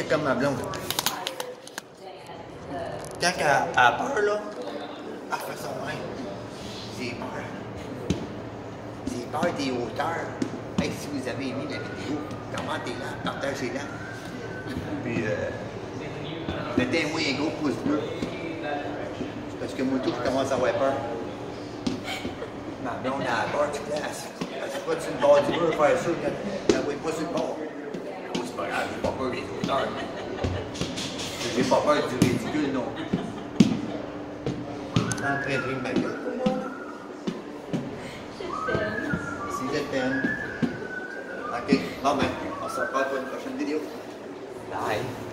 c'est comme ma blonde. Quand elle a peur, là, elle fait ça de même. J'ai peur. J'ai peur des hauteurs. Hey, si vous avez aimé la vidéo, commentez-la, partagez-la. Puis, mettez-moi un gros pouce bleu. Parce que moi, tout, je commence à avoir peur. Ma blonde a peur du glace. C'est pas sur le bord du mur faire ça, elle ne voit pas sur le bord. Oh, c'est pas grave, j'ai pas peur des hauteurs. J'ai pas peur du ridicule non plus. En train de rire ma gueule. Si je t'aime. Ok, bon ben, on se revoit pour une prochaine vidéo. Bye.